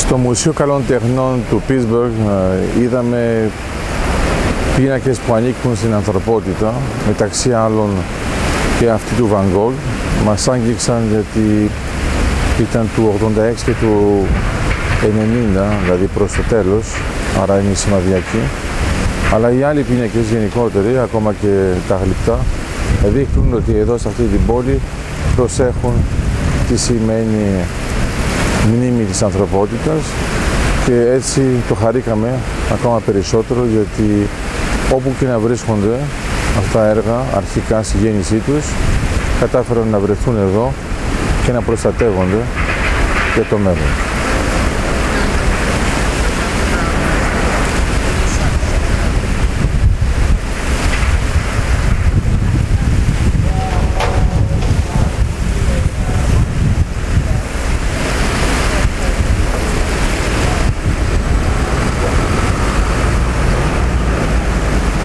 Στο Μουσείο Καλών Τεχνών του Pittsburgh είδαμε πίνακες που ανήκουν στην ανθρωπότητα, μεταξύ άλλων και αυτή του Van Gogh. Μας άγγιξαν γιατί ήταν του 86 και του 90, δηλαδή προς το τέλος, άρα είναι σημαδιακοί. Αλλά οι άλλοι πίνακες γενικότεροι, ακόμα και τα γλυπτά, δείχνουν ότι εδώ σε αυτή την πόλη προσέχουν τι σημαίνει μνήμη της ανθρωπότητας και έτσι το χαρήκαμε ακόμα περισσότερο, γιατί όπου και να βρίσκονται αυτά τα έργα αρχικά στη γέννησή τους κατάφεραν να βρεθούν εδώ και να προστατεύονται για το μέλλον.